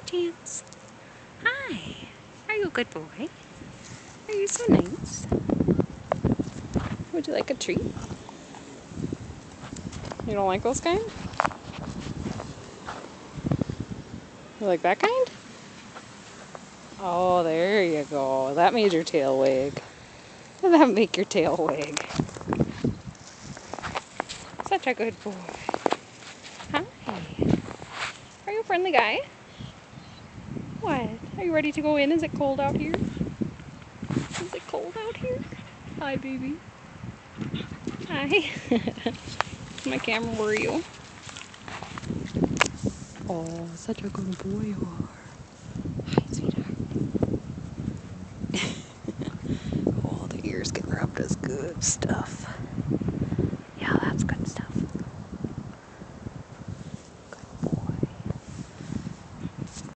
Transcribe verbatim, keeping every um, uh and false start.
Chance. Hi. Are you a good boy? Are you so nice? Would you like a treat? You don't like those kind? You like that kind? Oh, there you go. That made your tail wag. Did that make your tail wag? Such a good boy. Hi. Are you a friendly guy? What? Are you ready to go in? Is it cold out here? Is it cold out here? Hi, baby. Hi. My camera worry you. Oh, such a good boy you are. Hi, sweetheart. Oh, the ears getting rubbed is good stuff.